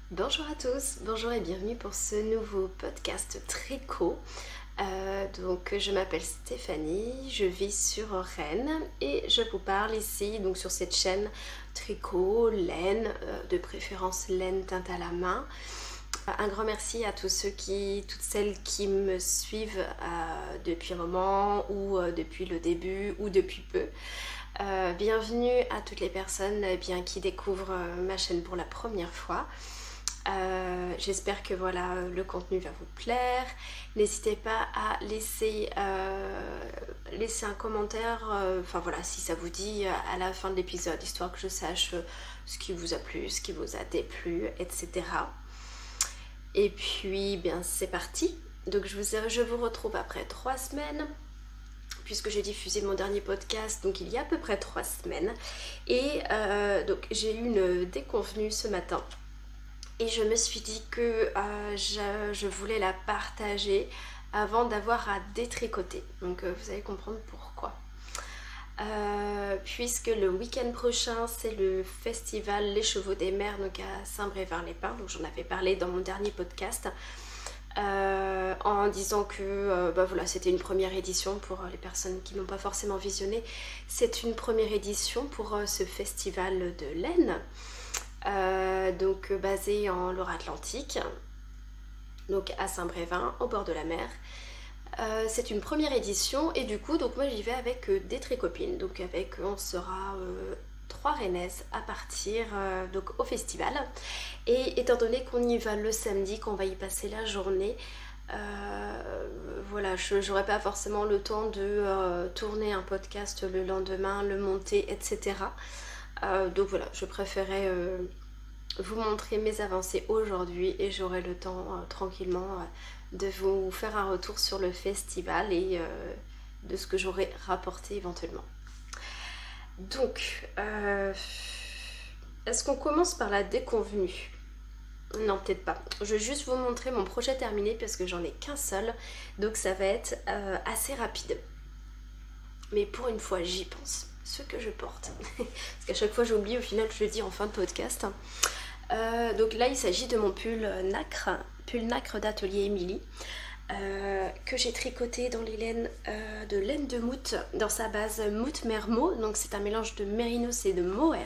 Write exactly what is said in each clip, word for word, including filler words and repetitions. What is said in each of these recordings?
Bonjour à tous, bonjour et bienvenue pour ce nouveau podcast tricot. Euh, donc je m'appelle Stéphanie, je vis sur Rennes et je vous parle ici donc sur cette chaîne tricot, laine, euh, de préférence laine teinte à la main. Un grand merci à tous ceux qui, toutes celles qui me suivent euh, depuis un moment ou euh, depuis le début ou depuis peu. Euh, bienvenue à toutes les personnes eh bien, qui découvrent euh, ma chaîne pour la première fois. Euh, j'espère que voilà, le contenu va vous plaire. N'hésitez pas à laisser, euh, laisser un commentaire, euh, enfin voilà, si ça vous dit à la fin de l'épisode, histoire que je sache ce qui vous a plu, ce qui vous a déplu, et cetera. Et puis, bien c'est parti. Donc je vous, je vous retrouve après trois semaines. Puisque j'ai diffusé mon dernier podcast, donc il y a à peu près trois semaines. Et euh, donc j'ai eu une déconvenue ce matin. Et je me suis dit que euh, je, je voulais la partager avant d'avoir à détricoter. Donc euh, vous allez comprendre pourquoi. Euh, puisque le week-end prochain, c'est le festival Les Chevaux des Mers, donc à Saint-Brévin-les-Pins. Donc j'en avais parlé dans mon dernier podcast. Euh, en disant que euh, bah voilà, c'était une première édition pour les personnes qui n'ont pas forcément visionné. C'est une première édition pour euh, ce festival de laine. Euh, donc basé en Loire-Atlantique, donc à Saint-Brévin, au bord de la mer. Euh, c'est une première édition et du coup, donc moi j'y vais avec euh, des tricopines. Donc avec, on sera euh, trois rennaises à partir euh, donc au festival. Et étant donné qu'on y va le samedi, qu'on va y passer la journée, euh, voilà, je n'aurai pas forcément le temps de euh, tourner un podcast le lendemain, le monter, et cetera. Euh, donc voilà, je préférais euh, vous montrer mes avancées aujourd'hui et j'aurai le temps euh, tranquillement euh, de vous faire un retour sur le festival et euh, de ce que j'aurai rapporté éventuellement. Donc, euh, est-ce qu'on commence par la déconvenue ? Non, peut-être pas. Je vais juste vous montrer mon projet terminé parce que j'en ai qu'un seul, donc ça va être euh, assez rapide. Mais pour une fois, j'y pense. Ce que je porte. Parce qu'à chaque fois j'oublie, au final je le dis en fin de podcast. Euh, donc là il s'agit de mon pull nacre, pull nacre d'atelier Émilie, euh, que j'ai tricoté dans les laines euh, de laine de moute, dans sa base moute mermo, donc c'est un mélange de mérinos et de mohair,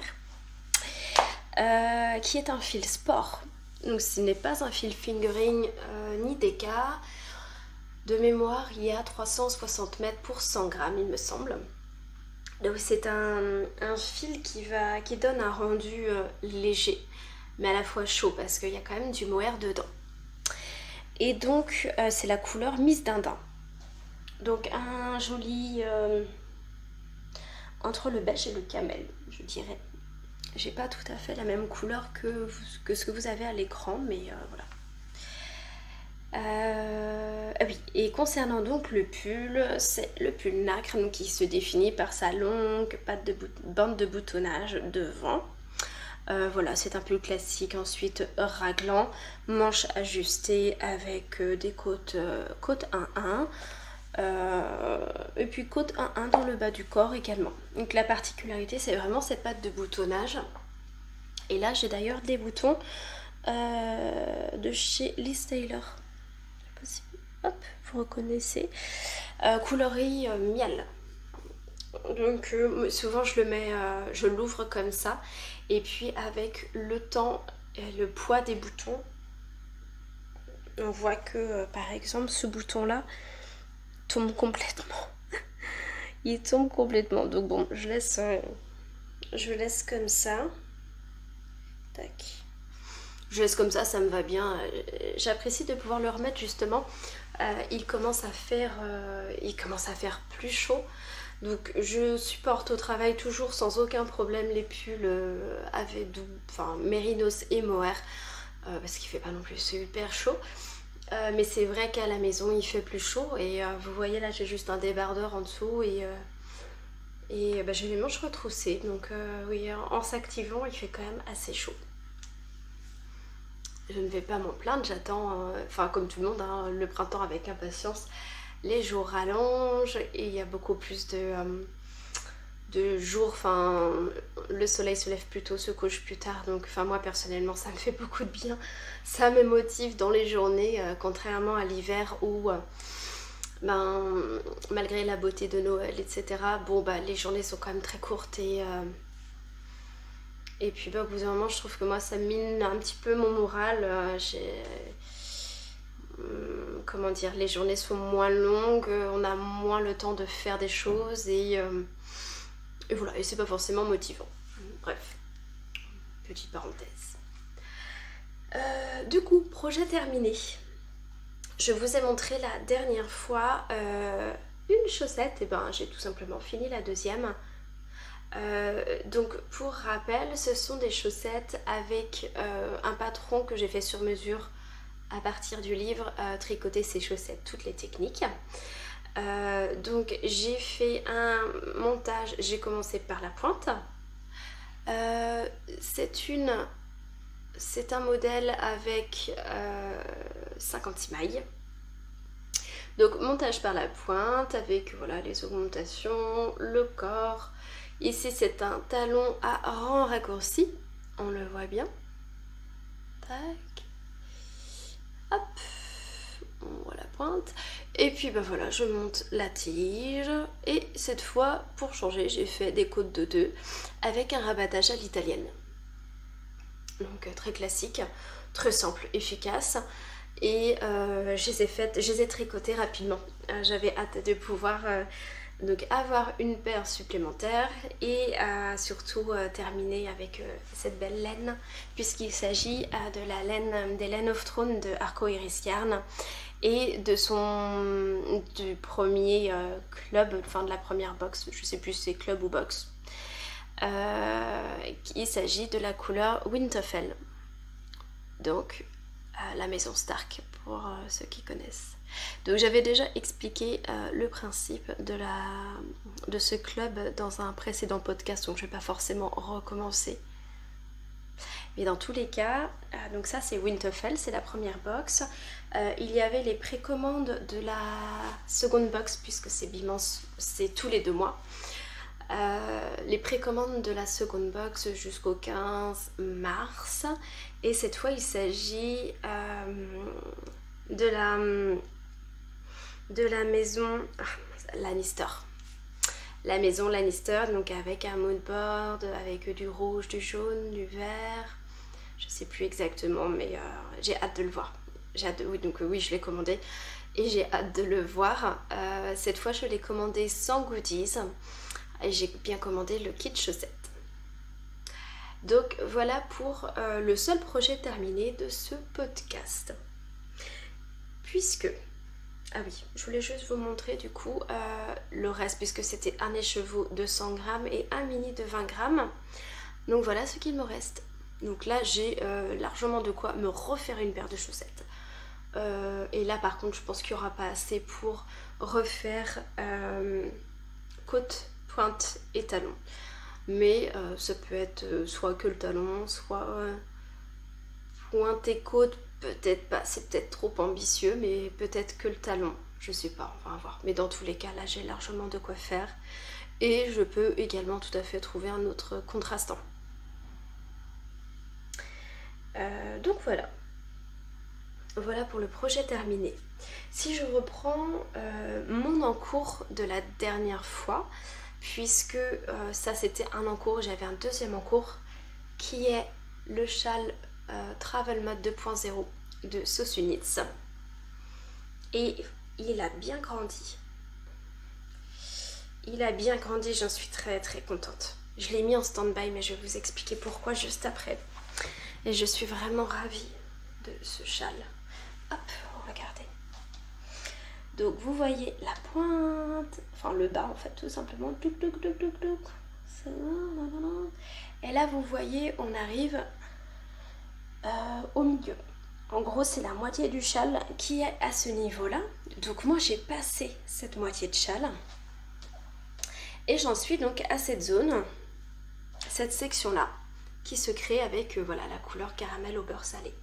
euh, qui est un fil sport. Donc ce n'est pas un fil fingering euh, ni déca. De mémoire il y a trois cent soixante mètres pour cent grammes il me semble. Donc c'est un, un fil qui, va, qui donne un rendu euh, léger, mais à la fois chaud, parce qu'il y a quand même du mohair dedans. Et donc euh, c'est la couleur Miss Dindin. Donc un joli... Euh, entre le beige et le camel, je dirais. J'ai pas tout à fait la même couleur que, vous, que ce que vous avez à l'écran, mais euh, voilà. Euh, ah oui, et concernant donc le pull, c'est le pull nacre donc, qui se définit par sa longue patte de bande de boutonnage devant. Euh, voilà, c'est un pull classique, ensuite raglant, manches ajustées avec euh, des côtes, euh, côtes un un, euh, et puis côte un un dans le bas du corps également. Donc la particularité, c'est vraiment cette patte de boutonnage. Et là, j'ai d'ailleurs des boutons euh, de chez Liz Taylor. Hop, vous reconnaissez. Euh, coloris euh, miel. Donc euh, souvent je le mets, euh, je l'ouvre comme ça. Et puis avec le temps et le poids des boutons, on voit que euh, par exemple ce bouton là tombe complètement. Il tombe complètement. Donc bon, je laisse, euh, je laisse comme ça. Tac. Je laisse comme ça, ça me va bien. J'apprécie de pouvoir le remettre justement. Euh, il commence à faire, euh, il commence à faire plus chaud. Donc je supporte au travail toujours sans aucun problème les pulls euh, avec du, enfin, mérinos et mohair euh, parce qu'il fait pas non plus super chaud. Euh, mais c'est vrai qu'à la maison il fait plus chaud et euh, vous voyez là j'ai juste un débardeur en dessous et, euh, et bah, j'ai les manches retroussées. Donc euh, oui, en s'activant il fait quand même assez chaud. Je ne vais pas m'en plaindre, j'attends, euh, enfin comme tout le monde, hein, le printemps avec impatience. Les jours rallongent et il y a beaucoup plus de, euh, de jour, enfin le soleil se lève plus tôt, se couche plus tard, donc enfin moi personnellement ça me fait beaucoup de bien, ça me motive dans les journées, euh, contrairement à l'hiver où euh, ben, malgré la beauté de Noël, et cetera, bon bah les journées sont quand même très courtes et euh, et puis bah, au bout d'un moment je trouve que moi ça mine un petit peu mon moral, euh, j'ai euh, comment dire, les journées sont moins longues, on a moins le temps de faire des choses et euh, Et voilà, et c'est pas forcément motivant. Bref, petite parenthèse. Euh, du coup, projet terminé. Je vous ai montré la dernière fois euh, une chaussette, et ben j'ai tout simplement fini la deuxième. Euh, donc pour rappel, ce sont des chaussettes avec euh, un patron que j'ai fait sur mesure à partir du livre euh, Tricoter ses chaussettes, toutes les techniques. Euh, donc j'ai fait un montage, j'ai commencé par la pointe. Euh, c'est une c'est un modèle avec euh, cinquante-six mailles. Donc montage par la pointe avec voilà les augmentations, le corps. Ici c'est un talon à rang raccourci, on le voit bien. Tac. Hop. On voit la pointe. Et puis ben voilà, je monte la tige. Et cette fois, pour changer, j'ai fait des côtes de deux avec un rabattage à l'italienne. Donc très classique, très simple, efficace. Et euh, je les ai faites, je les ai tricotées rapidement. Euh, J'avais hâte de pouvoir euh, donc avoir une paire supplémentaire et euh, surtout euh, terminer avec euh, cette belle laine, puisqu'il s'agit euh, de la laine des Laine of Throne de Arco Iris Yarn et de son du premier euh, club, enfin de la première box, je sais plus si c'est club ou box. Euh, il s'agit de la couleur Winterfell, donc euh, la maison Stark pour euh, ceux qui connaissent. Donc j'avais déjà expliqué euh, le principe de, la, de ce club dans un précédent podcast, donc je ne vais pas forcément recommencer. Mais dans tous les cas, euh, donc ça c'est Winterfell, c'est la première box. Euh, il y avait les précommandes de la seconde box, puisque c'est bimens, c'est tous les deux mois. Euh, les précommandes de la seconde box jusqu'au quinze mars. Et cette fois il s'agit euh, de la... de la maison ah, Lannister. La maison Lannister, donc avec un mood board, avec du rouge, du jaune, du vert. Je sais plus exactement, mais euh, j'ai hâte de le voir. J'ai hâte de... Oui, donc oui, je l'ai commandé et j'ai hâte de le voir. Euh, cette fois, je l'ai commandé sans goodies et j'ai bien commandé le kit chaussettes. Donc voilà pour euh, le seul projet terminé de ce podcast. Puisque... Ah oui, je voulais juste vous montrer du coup euh, le reste, puisque c'était un écheveau de cent grammes et un mini de vingt grammes. Donc voilà ce qu'il me reste. Donc là j'ai euh, largement de quoi me refaire une paire de chaussettes. Euh, et là par contre je pense qu'il n'y aura pas assez pour refaire euh, côte, pointe et talon. Mais euh, ça peut être euh, soit que le talon, soit euh, pointe et côte. Peut-être pas, c'est peut-être trop ambitieux, mais peut-être que le talon, je sais pas, on va voir. Mais dans tous les cas, là j'ai largement de quoi faire. Et je peux également tout à fait trouver un autre contrastant. Euh, donc voilà. Voilà pour le projet terminé. Si je reprends euh, mon encours de la dernière fois, puisque euh, ça c'était un encours, j'avais un deuxième encours qui est le châle Euh, Travel Mode deux point zéro de Sosunitz et il a bien grandi. Il a bien grandi, j'en suis très très contente. Je l'ai mis en stand-by, mais je vais vous expliquer pourquoi juste après. Et je suis vraiment ravie de ce châle. Hop, regardez. Donc vous voyez la pointe, enfin le bas en fait tout simplement. Et là vous voyez, on arrive Euh, au milieu. En gros c'est la moitié du châle qui est à ce niveau là, donc moi j'ai passé cette moitié de châle et j'en suis donc à cette zone, cette section là qui se crée avec euh, voilà la couleur caramel au beurre salé.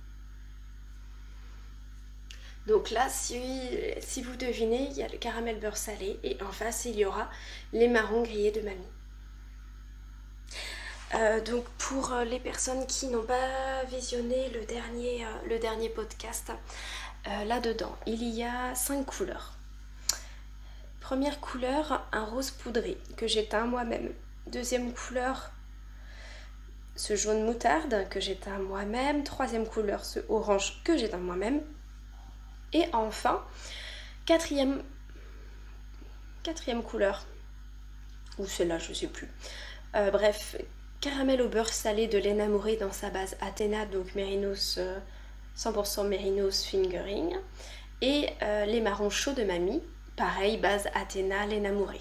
Donc là si, si vous devinez, il y a le caramel beurre salé et en face il y aura les marrons grillés de mamie. Euh, donc pour les personnes qui n'ont pas visionné le dernier, euh, le dernier podcast, euh, là-dedans, il y a cinq couleurs. Première couleur, un rose poudré que j'ai teint moi-même. Deuxième couleur, ce jaune moutarde que j'ai teint moi-même. Troisième couleur, ce orange que j'ai teint moi-même. Et enfin, quatrième, quatrième couleur, ou celle-là, je ne sais plus. Euh, bref, caramel au beurre salé de l'Enamouré dans sa base Athéna, donc Mérinos, euh, cent pour cent Mérinos Fingering. Et euh, les marrons chauds de Mamie, pareil, base Athéna, l'Enamouré.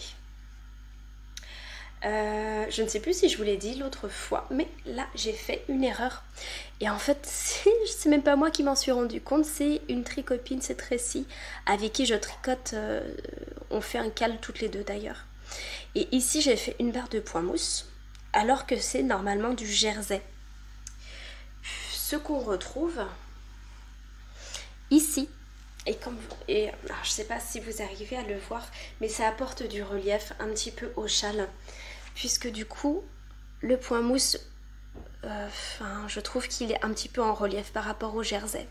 Euh, je ne sais plus si je vous l'ai dit l'autre fois, mais là j'ai fait une erreur. Et en fait, c'est même pas moi qui m'en suis rendu compte, c'est une tricopine, c'est Tracy, avec qui je tricote. Euh, on fait un cal toutes les deux d'ailleurs. Et ici j'ai fait une barre de point mousse, alors que c'est normalement du jersey. Ce qu'on retrouve ici, et comme et alors, je sais pas si vous arrivez à le voir, mais ça apporte du relief un petit peu au châle, puisque du coup le point mousse, euh, enfin, je trouve qu'il est un petit peu en relief par rapport au jersey.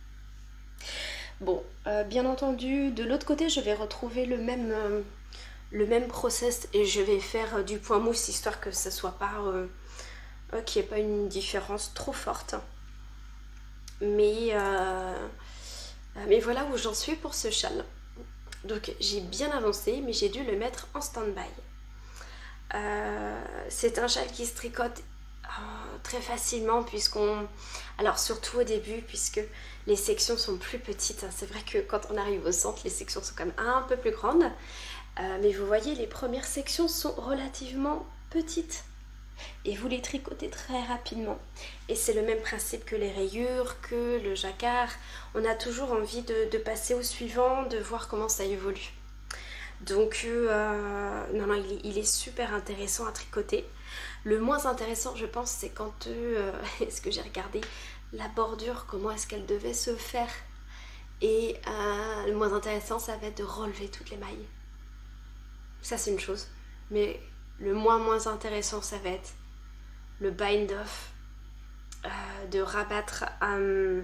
Bon, euh, bien entendu, de l'autre côté je vais retrouver le même euh, le même process et je vais faire euh, du point mousse, histoire que ça soit pas euh, euh, qu'il n'y ait pas une différence trop forte. Mais euh, mais voilà où j'en suis pour ce châle. Donc j'ai bien avancé, mais j'ai dû le mettre en stand-by. Euh, c'est un châle qui se tricote euh, très facilement, puisqu'on... Alors surtout au début, puisque les sections sont plus petites. C'est vrai que quand on arrive au centre, les sections sont quand même un peu plus grandes. Euh, mais vous voyez, les premières sections sont relativement petites. Et vous les tricotez très rapidement. Et c'est le même principe que les rayures, que le jacquard. On a toujours envie de, de passer au suivant, de voir comment ça évolue. Donc, euh, non, non, il est, il est super intéressant à tricoter. Le moins intéressant, je pense, c'est quand, euh, est-ce que j'ai regardé la bordure, comment est-ce qu'elle devait se faire. Et euh, le moins intéressant, ça va être de relever toutes les mailles. Ça, c'est une chose. Mais le moins moins intéressant, ça va être le bind-off, euh, de rabattre euh,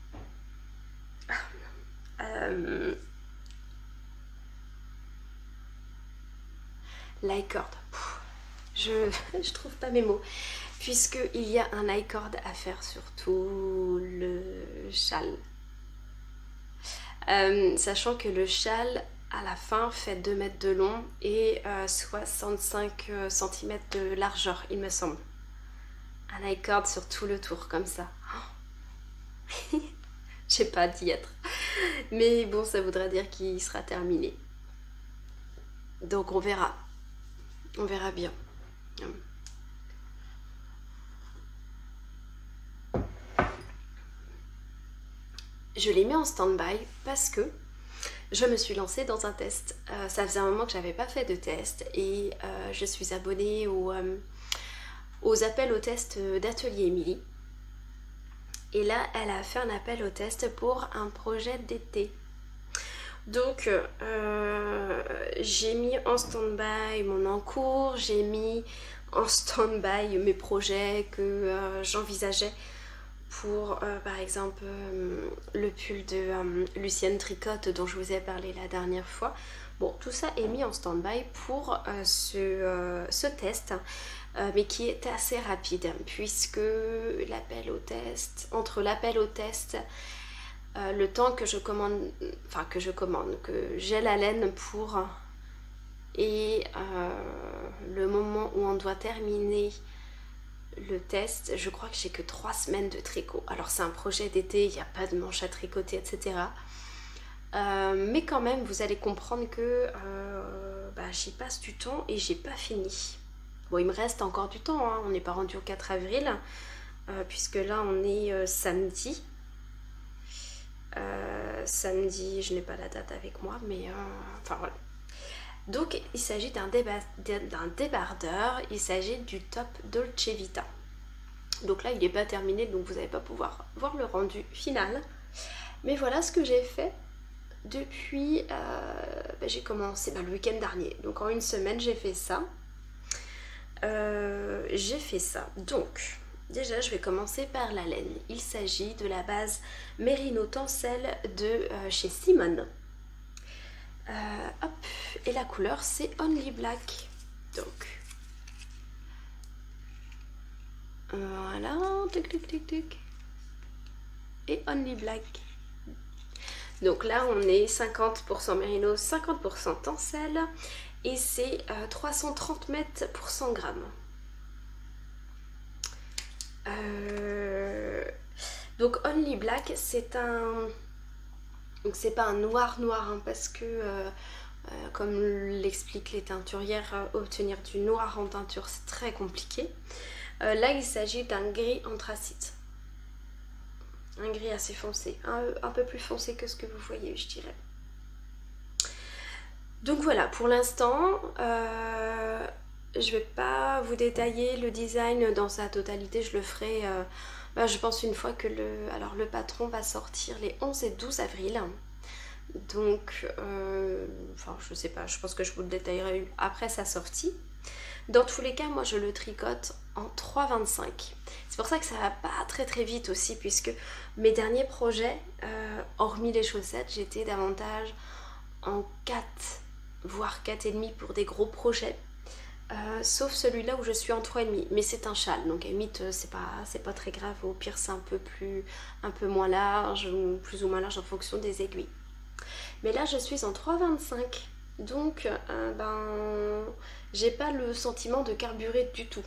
euh, l'i-cord. Je, je trouve pas mes mots. Puisqu'il y a un l'i-cord à faire sur tout le châle. Euh, sachant que le châle, à la fin, fait deux mètres de long et euh, soixante-cinq centimètres de largeur, il me semble. Un l'i-cord sur tout le tour, comme ça. Oh. J'ai pas d'y être. Mais bon, ça voudrait dire qu'il sera terminé. Donc on verra. On verra bien. Je l'ai mis en stand-by parce que je me suis lancée dans un test. Euh, ça faisait un moment que j'avais pas fait de test et euh, je suis abonnée au, euh, aux appels au test d'Atelier Émilie. Et là, elle a fait un appel au test pour un projet d'été. Donc, euh, j'ai mis en stand-by mon encours, j'ai mis en stand-by mes projets que euh, j'envisageais pour, euh, par exemple, euh, le pull de euh, Lucienne Tricotte dont je vous ai parlé la dernière fois. Bon, tout ça est mis en stand-by pour euh, ce, euh, ce test, euh, mais qui est assez rapide, puisque l'appel au test, entre l'appel au test, euh, le temps que je commande, enfin que je commande, que j'ai la laine pour, et euh, le moment où on doit terminer le test, je crois que j'ai que trois semaines de tricot. Alors c'est un projet d'été, il n'y a pas de manche à tricoter, et cetera. Euh, mais quand même, vous allez comprendre que euh, bah, j'y passe du temps et j'ai pas fini. Bon, il me reste encore du temps, hein. On n'est pas rendu au quatre avril, euh, puisque là on est euh, samedi. Euh, samedi, je n'ai pas la date avec moi, mais euh, enfin voilà. Donc il s'agit d'un déba d'un débardeur, il s'agit du top Dolce Vita. Donc là il n'est pas terminé, donc vous n'allez pas pouvoir voir le rendu final. Mais voilà ce que j'ai fait depuis, euh, bah, j'ai commencé bah, le week-end dernier. Donc en une semaine j'ai fait ça. Euh, j'ai fait ça. Donc déjà je vais commencer par la laine. Il s'agit de la base Merino Tencel de euh, chez Simone. Euh, hop, et la couleur c'est Only Black. Donc voilà, tic tic tic tic. Et Only Black. Donc là on est cinquante pour cent Merino, cinquante pour cent Tencel. Et c'est euh, trois cent trente mètres pour cent grammes. Euh... Donc Only Black, c'est un... Donc c'est pas un noir noir, hein, parce que, euh, euh, comme l'expliquent les teinturières, euh, obtenir du noir en teinture, c'est très compliqué. Euh, là, il s'agit d'un gris anthracite. Un gris assez foncé, un, un peu plus foncé que ce que vous voyez, je dirais. Donc voilà, pour l'instant, euh, je ne vais pas vous détailler le design dans sa totalité, je le ferai, euh, bah, je pense, une fois que le, alors le patron va sortir les onze et douze avril. Donc, euh, enfin, je sais pas, je pense que je vous le détaillerai après sa sortie. Dans tous les cas, moi je le tricote en trois vingt-cinq. C'est pour ça que ça va pas très très vite aussi, puisque mes derniers projets, euh, hormis les chaussettes, j'étais davantage en quatre, voire quatre virgule cinq pour des gros projets. Euh, sauf celui-là où je suis en trois virgule cinq, mais c'est un châle, donc à la limite c'est pas, c'est pas très grave, au pire c'est un peu plus, un peu moins large, ou plus ou moins large en fonction des aiguilles. Mais là je suis en trois vingt-cinq, donc euh, ben j'ai pas le sentiment de carburer du tout.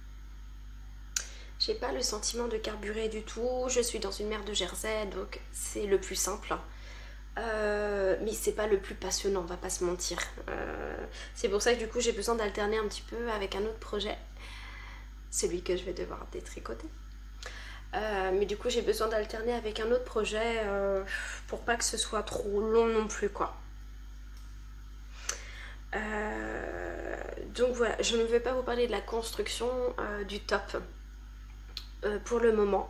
J'ai pas le sentiment de carburer du tout, je suis dans une mer de jersey, donc c'est le plus simple. Euh, mais c'est pas le plus passionnant, on va pas se mentir. Euh, c'est pour ça que du coup j'ai besoin d'alterner un petit peu avec un autre projet, celui que je vais devoir détricoter. Euh, mais du coup j'ai besoin d'alterner avec un autre projet euh, pour pas que ce soit trop long non plus, quoi. Euh, donc voilà, je ne vais pas vous parler de la construction euh, du top euh, pour le moment.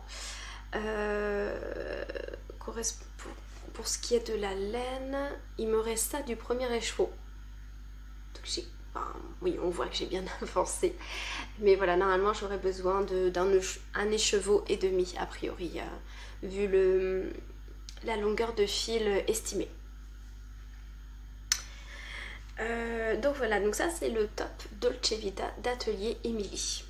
Euh, correspond Pour ce qui est de la laine, il me reste ça du premier écheveau. Donc j'ai, enfin, oui, on voit que j'ai bien avancé. Mais voilà, normalement j'aurais besoin d'un un écheveau et demi, a priori, euh, vu le, la longueur de fil estimée. Euh, donc voilà, donc ça c'est le top Dolce Vita d'Atelier Émilie.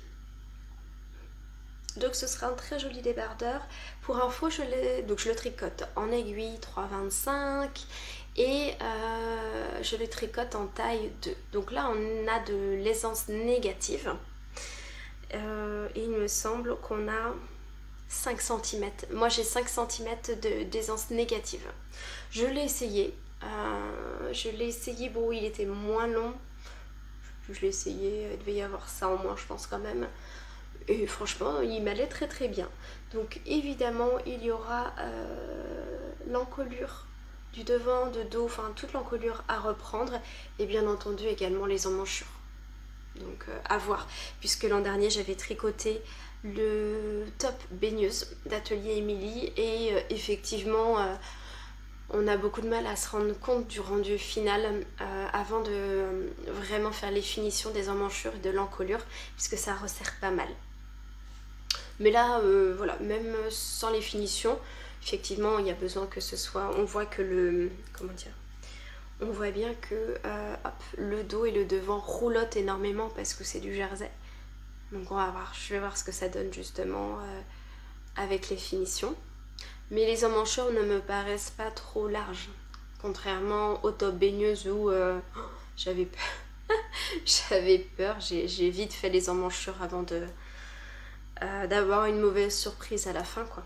Donc ce sera un très joli débardeur. Pour info, je, donc je le tricote en aiguille trois vingt-cinq et euh, je le tricote en taille deux. Donc là on a de l'aisance négative euh, et il me semble qu'on a cinq centimètres. Moi j'ai cinq centimètres d'aisance négative. Je l'ai essayé. Euh, je l'ai essayé, bon il était moins long. Je l'ai essayé, il devait y avoir ça en moins je pense quand même. Et franchement, il m'allait très très bien. Donc évidemment, il y aura euh, l'encolure du devant, de dos, enfin toute l'encolure à reprendre. Et bien entendu également les emmanchures. Donc euh, à voir. Puisque l'an dernier, j'avais tricoté le top baigneuse d'Atelier Émilie. Et euh, effectivement, euh, on a beaucoup de mal à se rendre compte du rendu final euh, avant de euh, vraiment faire les finitions des emmanchures et de l'encolure. Puisque ça resserre pas mal. Mais là, euh, voilà, même sans les finitions, effectivement, il y a besoin que ce soit... On voit que le... Comment dire? On voit bien que euh, hop, le dos et le devant roulotent énormément parce que c'est du jersey. Donc on va voir, je vais voir ce que ça donne justement euh, avec les finitions. Mais les emmanchures ne me paraissent pas trop larges. Contrairement au top baigneuse où euh, oh, j'avais peur. J'avais peur, j'ai vite fait les emmanchures avant de... Euh, d'avoir une mauvaise surprise à la fin, quoi.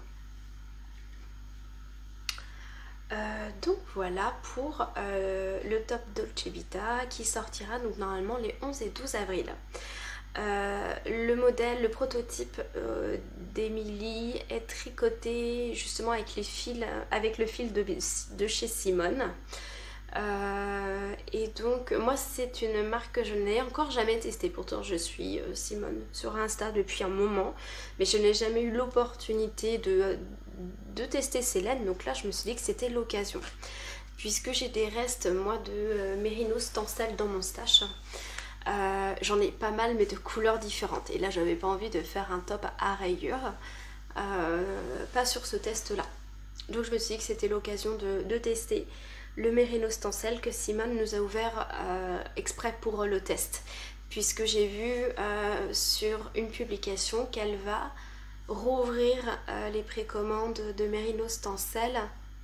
Euh, donc voilà pour euh, le top Dolce Vita qui sortira donc normalement les onze et douze avril. Euh, le modèle, le prototype euh, d'Émilie est tricoté justement avec les fils, avec le fil de, de chez Simone. Euh, et donc moi c'est une marque que je n'ai encore jamais testée, pourtant je suis euh, Simone sur Insta depuis un moment, mais je n'ai jamais eu l'opportunité de, de tester ces laines, donc là je me suis dit que c'était l'occasion, puisque j'ai des restes moi de euh, Merino Tencel dans mon stash. Euh, j'en ai pas mal mais de couleurs différentes. Et là j'avais pas envie de faire un top à rayures. Euh, pas sur ce test là. Donc je me suis dit que c'était l'occasion de, de tester le Merino Stencel que Simone nous a ouvert euh, exprès pour le test. Puisque j'ai vu euh, sur une publication qu'elle va rouvrir euh, les précommandes de Merino Stencel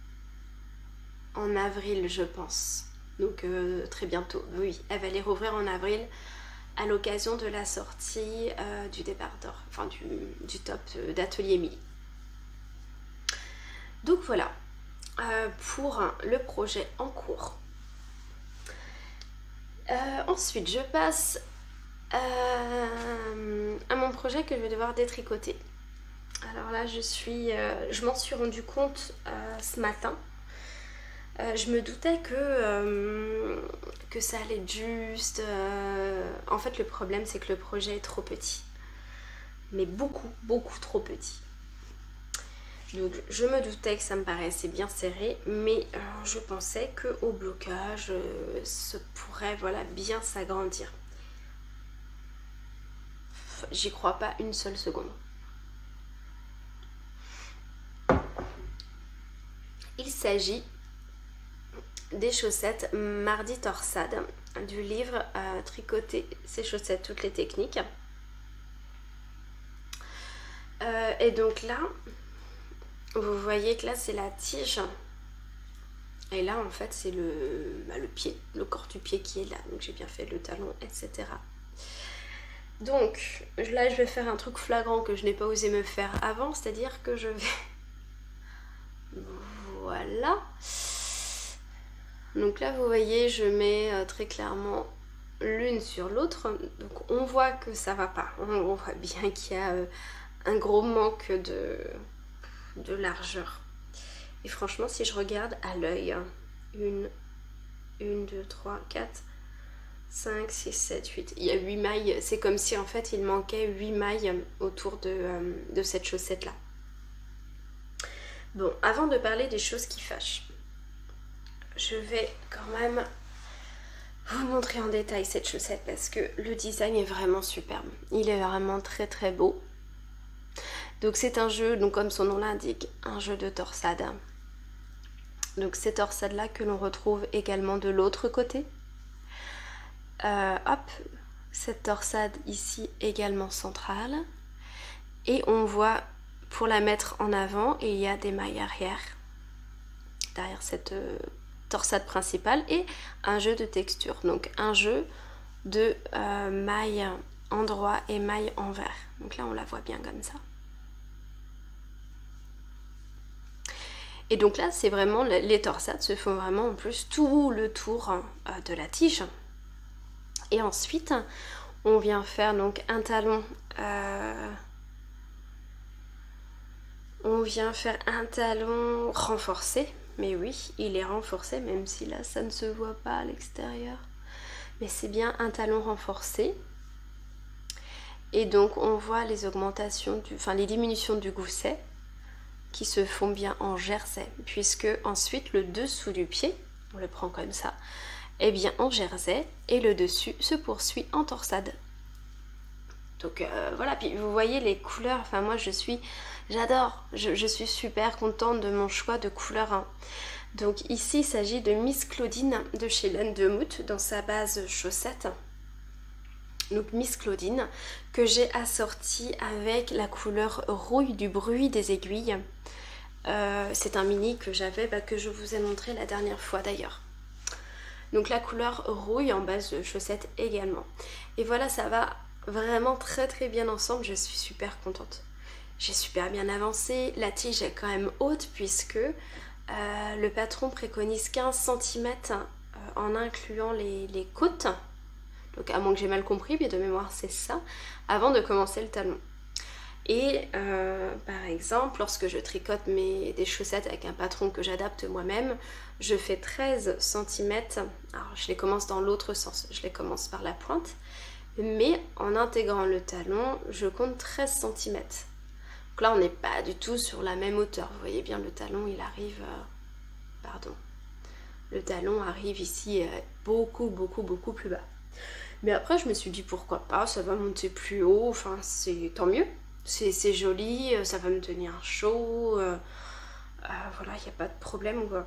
en avril je pense. Donc euh, très bientôt. Oui, elle va les rouvrir en avril à l'occasion de la sortie euh, du débardeur, enfin du, du top d'Atelier Milly. Donc voilà, euh, pour le projet en cours. Euh, ensuite, je passe euh, à mon projet que je vais devoir détricoter. Alors là, je suis, euh, je m'en suis rendu compte euh, ce matin. Euh, je me doutais que, euh, que ça allait être juste. Euh... En fait, le problème, c'est que le projet est trop petit. Mais beaucoup, beaucoup trop petit. Donc, je me doutais que ça me paraissait bien serré, mais euh, je pensais qu'au blocage, euh, ça pourrait voilà, bien s'agrandir. J'y crois pas une seule seconde. Il s'agit des chaussettes Mardi Torsade du livre euh, Tricoter ses chaussettes, toutes les techniques. Euh, et donc là, vous voyez que là c'est la tige. Et là en fait c'est le, bah, le pied, le corps du pied qui est là. Donc j'ai bien fait le talon, et cetera. Donc là je vais faire un truc flagrant que je n'ai pas osé me faire avant, c'est-à-dire que je vais... Voilà. Donc là vous voyez je mets euh, très clairement l'une sur l'autre. Donc on voit que ça va pas. On voit bien qu'il y a euh, un gros manque de, de largeur. Et franchement si je regarde à l'œil, une, une, deux, trois, quatre, cinq, six, sept, huit. Il y a huit mailles. C'est comme si en fait il manquait huit mailles autour de, euh, de cette chaussette là. Bon, avant de parler des choses qui fâchent, je vais quand même vous montrer en détail cette chaussette parce que le design est vraiment superbe. Il est vraiment très très beau. Donc c'est un jeu, donc comme son nom l'indique, un jeu de torsade. Donc ces torsades là que l'on retrouve également de l'autre côté. Euh, hop, cette torsade ici également centrale. Et on voit pour la mettre en avant, et il y a des mailles arrière derrière cette euh, torsade principale et un jeu de texture, donc un jeu de euh, mailles en droit et mailles envers. Donc là on la voit bien comme ça. Et donc là c'est vraiment, les torsades se font vraiment en plus tout le tour euh, de la tige. Et ensuite on vient faire donc un talon euh, on vient faire un talon renforcé, mais oui, il est renforcé, même si là, ça ne se voit pas à l'extérieur. Mais c'est bien un talon renforcé. Et donc, on voit les augmentations, du, enfin les diminutions du gousset qui se font bien en jersey, puisque ensuite, le dessous du pied, on le prend comme ça, est bien en jersey, et le dessus se poursuit en torsade. Donc euh, voilà, puis vous voyez les couleurs, enfin moi je suis, j'adore, je, je suis super contente de mon choix de couleurs. Hein. Donc ici il s'agit de Miss Claudine de chez Laine de Mout dans sa base chaussette. Donc Miss Claudine que j'ai assortie avec la couleur rouille du bruit des aiguilles. Euh, c'est un mini que j'avais, bah, que je vous ai montré la dernière fois d'ailleurs. Donc la couleur rouille en base de chaussette également. Et voilà, ça va vraiment très très bien ensemble, je suis super contente. J'ai super bien avancé, la tige est quand même haute puisque euh, le patron préconise quinze centimètres euh, en incluant les, les côtes. Donc à moins que j'ai mal compris, mais de mémoire c'est ça, avant de commencer le talon. Et euh, par exemple, lorsque je tricote mes, des chaussettes avec un patron que j'adapte moi-même, je fais treize centimètres. Alors je les commence dans l'autre sens, je les commence par la pointe. Mais en intégrant le talon, je compte treize centimètres. Donc là, on n'est pas du tout sur la même hauteur. Vous voyez bien, le talon, il arrive... Euh, pardon. Le talon arrive ici euh, beaucoup, beaucoup, beaucoup plus bas. Mais après je me suis dit pourquoi pas, ça va monter plus haut, enfin c'est tant mieux. C'est joli, ça va me tenir chaud, euh, euh, voilà, il n'y a pas de problème quoi.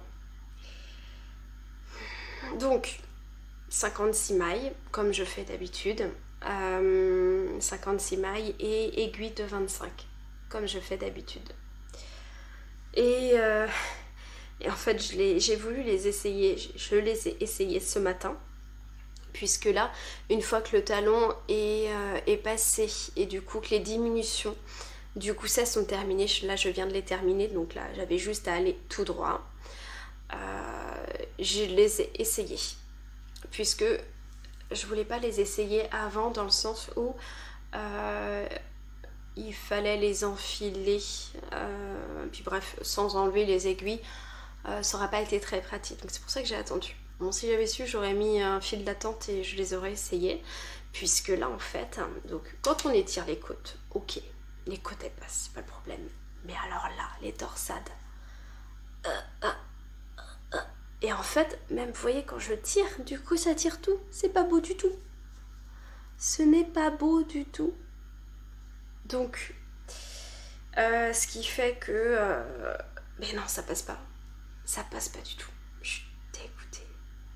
Donc cinquante-six mailles comme je fais d'habitude, euh, cinquante-six mailles et aiguille de vingt-cinq comme je fais d'habitude. Et, euh, et en fait j'ai voulu les essayer, je les ai essayés ce matin, puisque là une fois que le talon est, euh, est passé et du coup que les diminutions du coup ça sont terminées, là je viens de les terminer, donc là j'avais juste à aller tout droit. Euh, je les ai essayés puisque je voulais pas les essayer avant, dans le sens où euh, il fallait les enfiler, euh, puis bref, sans enlever les aiguilles, euh, ça n'aura pas été très pratique, donc c'est pour ça que j'ai attendu. Bon, si j'avais su, j'aurais mis un fil d'attente et je les aurais essayés, puisque là en fait, hein, donc quand on étire les côtes, ok, les côtes elles passent, c'est pas le problème, mais alors là, les torsades, euh, euh, et en fait, même vous voyez quand je tire, du coup ça tire tout. C'est pas beau du tout. Ce n'est pas beau du tout. Donc, euh, ce qui fait que... Euh, mais non, ça passe pas. Ça passe pas du tout. Je suis dégoûtée.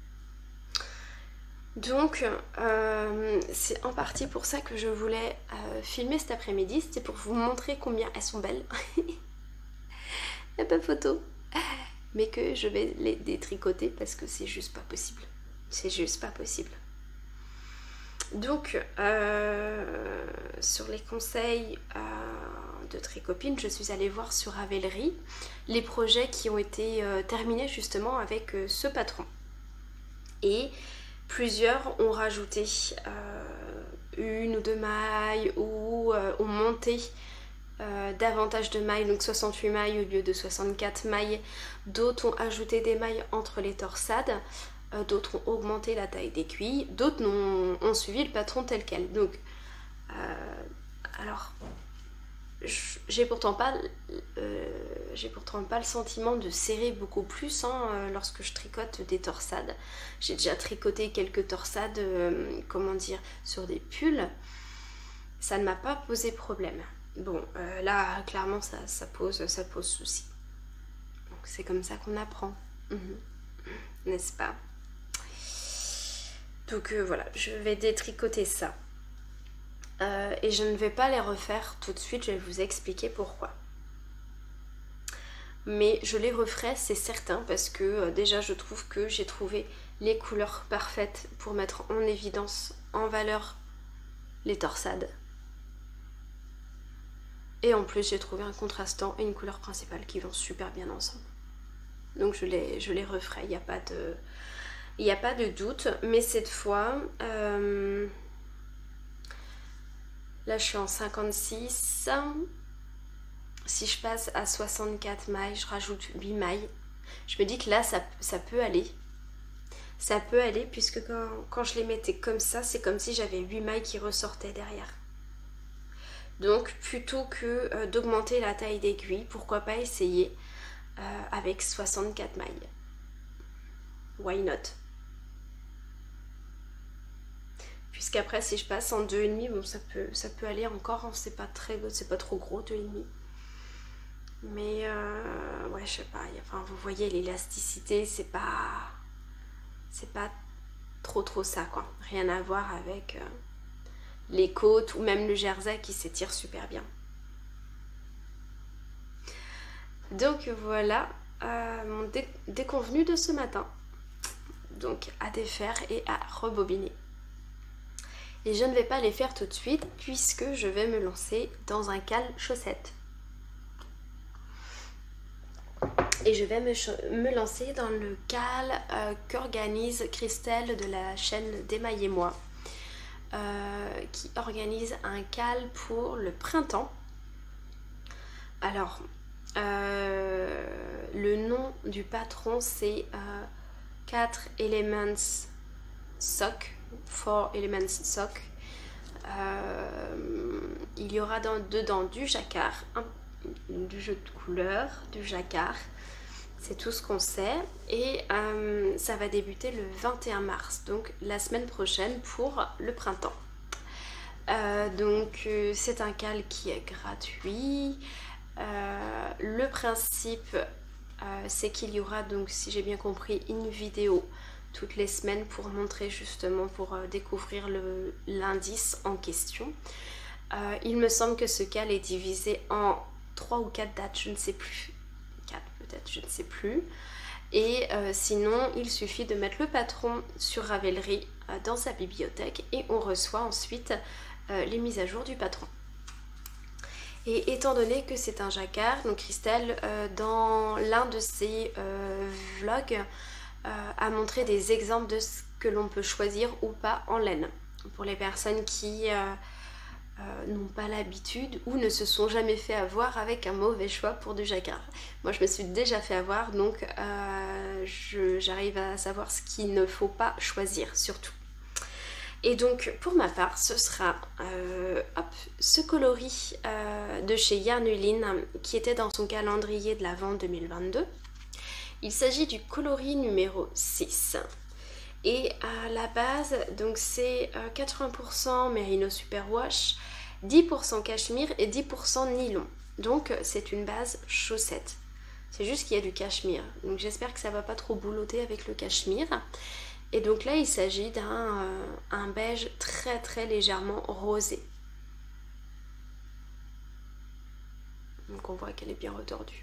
Donc, euh, c'est en partie pour ça que je voulais euh, filmer cet après-midi. C'était pour vous montrer combien elles sont belles. Il n'y a pas photo. Mais que je vais les détricoter parce que c'est juste pas possible. C'est juste pas possible. Donc, euh, sur les conseils euh, de Tricopine, je suis allée voir sur Ravelry les projets qui ont été euh, terminés justement avec euh, ce patron. Et plusieurs ont rajouté euh, une ou deux mailles ou euh, ont monté Euh, davantage de mailles, donc soixante-huit mailles au lieu de soixante-quatre mailles. D'autres ont ajouté des mailles entre les torsades, euh, d'autres ont augmenté la taille d'aiguille, d'autres ont, ont suivi le patron tel quel. Donc, euh, alors, j'ai pourtant pas, euh, j'ai pourtant pas le sentiment de serrer beaucoup plus hein, euh, lorsque je tricote des torsades. J'ai déjà tricoté quelques torsades, euh, comment dire, sur des pulls. Ça ne m'a pas posé problème. Bon, euh, là, clairement, ça, ça, pose, ça pose souci. Donc, c'est comme ça qu'on apprend. Mmh. N'est-ce pas? Donc, euh, voilà, je vais détricoter ça. Euh, et je ne vais pas les refaire tout de suite, je vais vous expliquer pourquoi. Mais je les referai, c'est certain, parce que euh, déjà, je trouve que j'ai trouvé les couleurs parfaites pour mettre en évidence, en valeur, les torsades. Et en plus j'ai trouvé un contrastant et une couleur principale qui vont super bien ensemble. Donc je les, je les referai, il n'y a pas de, il n'y a pas de doute. Mais cette fois, euh, là je suis en cinquante-six. Si je passe à soixante-quatre mailles, je rajoute huit mailles. Je me dis que là ça, ça peut aller. Ça peut aller puisque quand, quand je les mettais comme ça, c'est comme si j'avais huit mailles qui ressortaient derrière. Donc plutôt que euh, d'augmenter la taille d'aiguille, pourquoi pas essayer euh, avec soixante-quatre mailles. Why not? Puisqu'après si je passe en deux virgule cinq, bon ça peut, ça peut aller encore, hein, c'est pas très, c'est pas trop gros deux virgule cinq. Mais euh, ouais je sais pas, enfin vous voyez l'élasticité, c'est pas, c'est pas trop trop ça quoi. Rien à voir avec... Euh, les côtes ou même le jersey qui s'étire super bien. Donc voilà euh, mon dé déconvenu de ce matin. Donc à défaire et à rebobiner. Et je ne vais pas les faire tout de suite puisque je vais me lancer dans un cale chaussette. Et je vais me, me lancer dans le cale euh, qu'organise Christelle de la chaîne Démaillez-moi. Euh, qui organise un cale pour le printemps. Alors, euh, le nom du patron c'est euh, quatre Elements Sock, quatre Elements Sock. Euh, il y aura dans, dedans du jacquard, un, du jeu de couleurs, du jacquard, C'est tout ce qu'on sait et euh, ça va débuter le vingt et un mars, donc la semaine prochaine pour le printemps. Euh, donc euh, c'est un cal qui est gratuit. Euh, le principe euh, c'est qu'il y aura donc, si j'ai bien compris, une vidéo toutes les semaines pour montrer justement, pour euh, découvrir le, l'indice en question. Euh, il me semble que ce cal est divisé en trois ou quatre dates, je ne sais plus. quatre peut-être, je ne sais plus. Et euh, sinon, il suffit de mettre le patron sur Ravelry euh, dans sa bibliothèque et on reçoit ensuite euh, les mises à jour du patron. Et étant donné que c'est un jacquard, donc Christelle, euh, dans l'un de ses euh, vlogs, euh, a montré des exemples de ce que l'on peut choisir ou pas en laine. Pour les personnes qui euh, euh, n'ont pas l'habitude ou ne se sont jamais fait avoir avec un mauvais choix pour du jacquard. Moi je me suis déjà fait avoir, donc euh, je, j'arrive à savoir ce qu'il ne faut pas choisir surtout. Et donc pour ma part ce sera euh, hop, ce coloris euh, de chez Yarnulin qui était dans son calendrier de l'Avent deux mille vingt-deux. Il s'agit du coloris numéro six. Et à la base, donc c'est euh, quatre-vingts pour cent Merino Superwash, dix pour cent cachemire et dix pour cent nylon. Donc c'est une base chaussette. C'est juste qu'il y a du cachemire. Donc j'espère que ça va pas trop boulotter avec le cachemire. Et donc là il s'agit d'un euh, un beige très très légèrement rosé. Donc on voit qu'elle est bien retordue.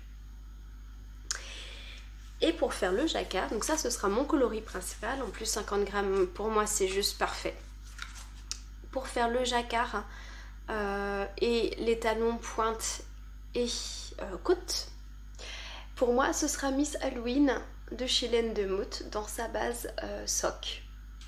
Et pour faire le jacquard, donc ça ce sera mon coloris principal, en plus cinquante grammes pour moi c'est juste parfait. Pour faire le jacquard euh, et les talons pointe et euh, côte, pour moi ce sera Miss Halloween de chez Laine de Motte dans sa base euh, sock.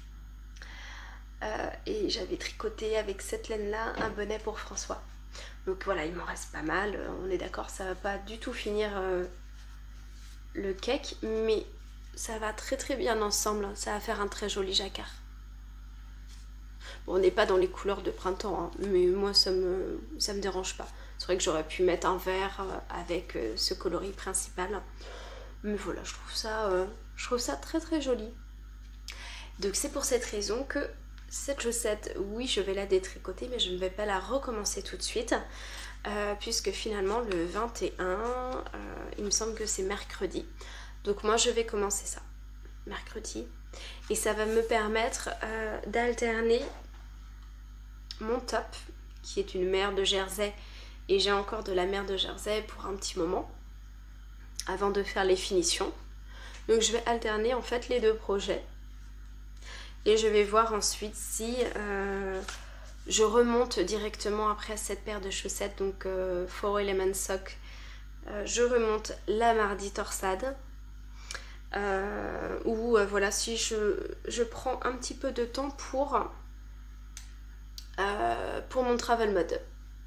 Euh, et j'avais tricoté avec cette laine là un bonnet pour François. Donc voilà, il m'en reste pas mal, on est d'accord, ça va pas du tout finir euh, le cake, mais ça va très très bien ensemble, ça va faire un très joli jacquard. Bon, on n'est pas dans les couleurs de printemps, hein, mais moi ça me, ça me dérange pas. C'est vrai que j'aurais pu mettre un vert avec ce coloris principal, mais voilà, je trouve ça, euh, je trouve ça très très joli. Donc c'est pour cette raison que cette chaussette, oui je vais la détricoter, mais je ne vais pas la recommencer tout de suite. Euh, puisque finalement le vingt et un, euh, il me semble que c'est mercredi, donc moi je vais commencer ça mercredi et ça va me permettre euh, d'alterner mon top qui est une mer de Jersey, et j'ai encore de la mer de Jersey pour un petit moment avant de faire les finitions. Donc je vais alterner en fait les deux projets et je vais voir ensuite si euh, je remonte directement après cette paire de chaussettes, donc euh, Four Element Sock. Euh, je remonte la mardi torsade. Euh, ou euh, voilà, si je, je prends un petit peu de temps pour, euh, pour mon travel mode.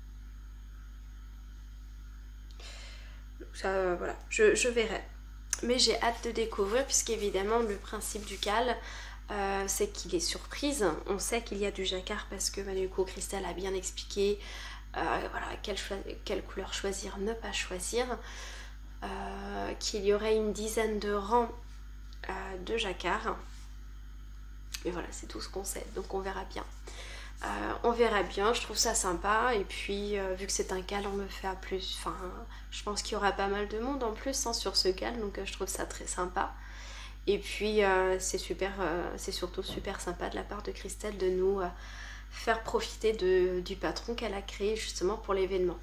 Ça, euh, voilà, je, je verrai. Mais j'ai hâte de découvrir, puisqu'évidemment le principe du cal, Euh, c'est qu'il est surprise. On sait qu'il y a du jacquard parce que bah, du coup Christelle a bien expliqué euh, voilà, quelle, quelle couleur choisir, ne pas choisir, euh, qu'il y aurait une dizaine de rangs euh, de jacquard. Et voilà, c'est tout ce qu'on sait, donc on verra bien. Euh, on verra bien, je trouve ça sympa, et puis euh, vu que c'est un cal, on me fait à plus, enfin je pense qu'il y aura pas mal de monde en plus hein, sur ce cal, donc euh, je trouve ça très sympa. Et puis euh, c'est super, euh, c'est surtout super sympa de la part de Christelle de nous euh, faire profiter de, du patron qu'elle a créé justement pour l'événement.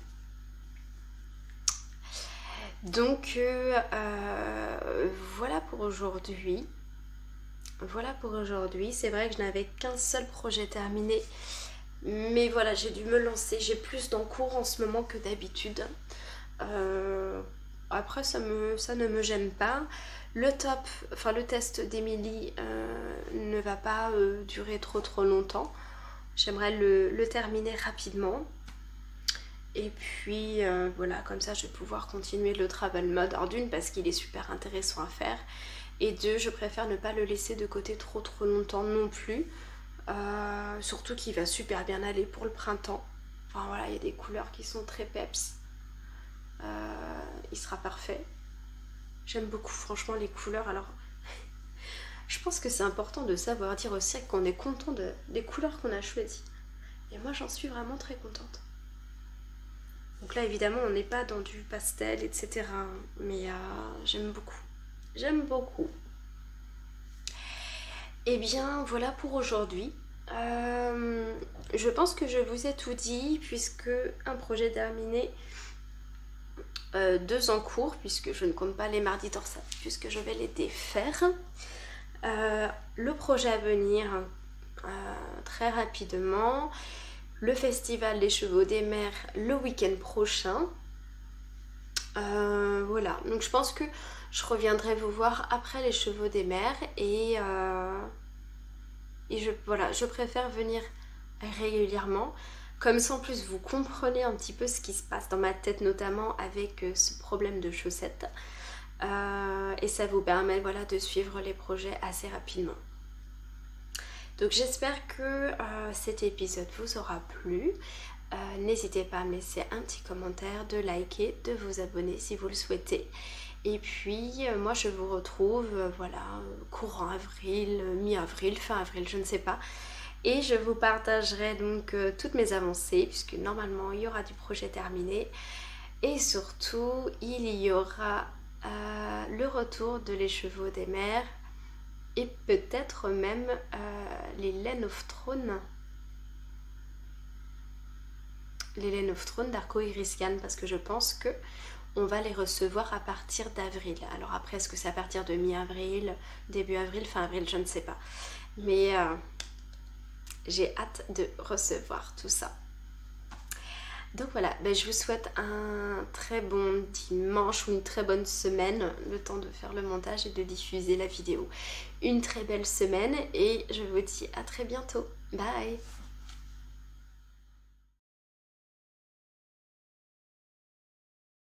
Donc euh, euh, voilà pour aujourd'hui. Voilà pour aujourd'hui. C'est vrai que je n'avais qu'un seul projet terminé, mais voilà, j'ai dû me lancer. J'ai plus d'encours en ce moment que d'habitude. Euh, après ça, me, ça ne me gêne pas. Le top, enfin le test d'Emilie euh, ne va pas euh, durer trop trop longtemps. J'aimerais le, le terminer rapidement. Et puis euh, voilà, comme ça je vais pouvoir continuer le travel mode. Alors d'une parce qu'il est super intéressant à faire. Et deux, je préfère ne pas le laisser de côté trop trop longtemps non plus. Euh, surtout qu'il va super bien aller pour le printemps. Enfin voilà, il y a des couleurs qui sont très peps. Euh, il sera parfait. J'aime beaucoup franchement les couleurs. Alors je pense que c'est important de savoir dire aussi qu'on est content de, des couleurs qu'on a choisies. Et moi j'en suis vraiment très contente. Donc là évidemment on n'est pas dans du pastel et cetera. Mais euh, j'aime beaucoup. J'aime beaucoup. Et bien voilà pour aujourd'hui. Euh, je pense que je vous ai tout dit puisque un projet terminé, euh, deux en cours puisque je ne compte pas les mardis dorsales puisque je vais les défaire. Euh, le projet à venir euh, très rapidement, le festival des chevaux des mers le week-end prochain. Euh, voilà, donc je pense que je reviendrai vous voir après les chevaux des mers et, euh, et je, voilà, je préfère venir régulièrement. Comme ça en plus vous comprenez un petit peu ce qui se passe dans ma tête, notamment avec ce problème de chaussettes. Euh, et ça vous permet voilà, de suivre les projets assez rapidement. Donc j'espère que euh, cet épisode vous aura plu. Euh, N'hésitez pas à me laisser un petit commentaire, de liker, de vous abonner si vous le souhaitez. Et puis euh, moi je vous retrouve euh, voilà, courant avril, mi-avril, fin avril, je ne sais pas. Et je vous partagerai donc euh, toutes mes avancées puisque normalement il y aura du projet terminé. Et surtout il y aura Euh, le retour de les chevaux des mers et peut-être même euh, les Laine of Throne les Laine of Throne d'Arco Iriscan parce que je pense que on va les recevoir à partir d'avril. Alors après est-ce que c'est à partir de mi-avril, début avril, fin avril, je ne sais pas, mais euh, j'ai hâte de recevoir tout ça. Donc voilà, ben je vous souhaite un très bon dimanche ou une très bonne semaine, le temps de faire le montage et de diffuser la vidéo. Une très belle semaine et je vous dis à très bientôt. Bye!